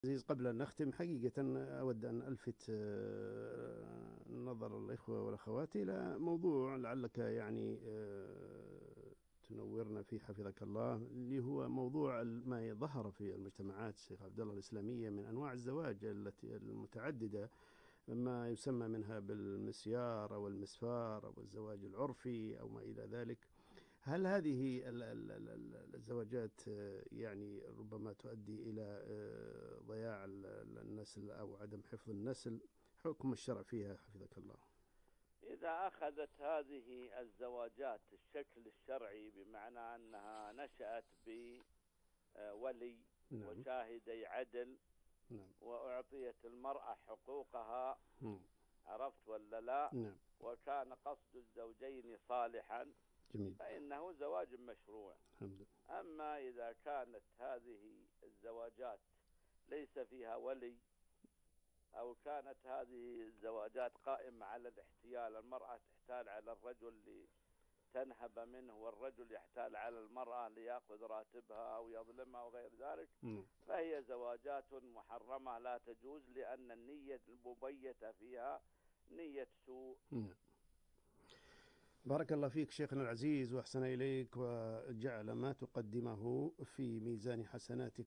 عزيز، قبل أن نختم حقيقة أود أن ألفت نظر الإخوة والأخوات إلى موضوع لعلك يعني تنورنا فيه حفظك الله، اللي هو موضوع ما ظهر في المجتمعات الشيخ عبد الله الإسلامية من أنواع الزواج التي المتعددة، ما يسمى منها بالمسيار أو المسفار أو الزواج العرفي أو ما إلى ذلك. هل هذه الزواجات يعني ربما تؤدي إلى ضياع النسل أو عدم حفظ النسل؟ حكم الشرع فيها حفظك الله. إذا أخذت هذه الزواجات الشكل الشرعي، بمعنى أنها نشأت بولي نعم. وشاهدي عدل نعم. وأعطيت المرأة حقوقها، نعم. عرفت ولا لا؟ نعم. وكان قصد الزوجين صالحا جميل. فإنه زواج مشروع. الحمد لله. أما إذا كانت هذه الزواجات ليس فيها ولي، أو كانت هذه الزواجات قائمة على الاحتيال، المرأة تحتال على الرجل لتنهب منه، والرجل يحتال على المرأة ليأخذ راتبها أو يظلمها وغير ذلك، فهي زواجات محرمة لا تجوز، لأن النية المبيتة فيها نية سوء. بارك الله فيك شيخنا العزيز وأحسن إليك، وجعل ما تقدمه في ميزان حسناتك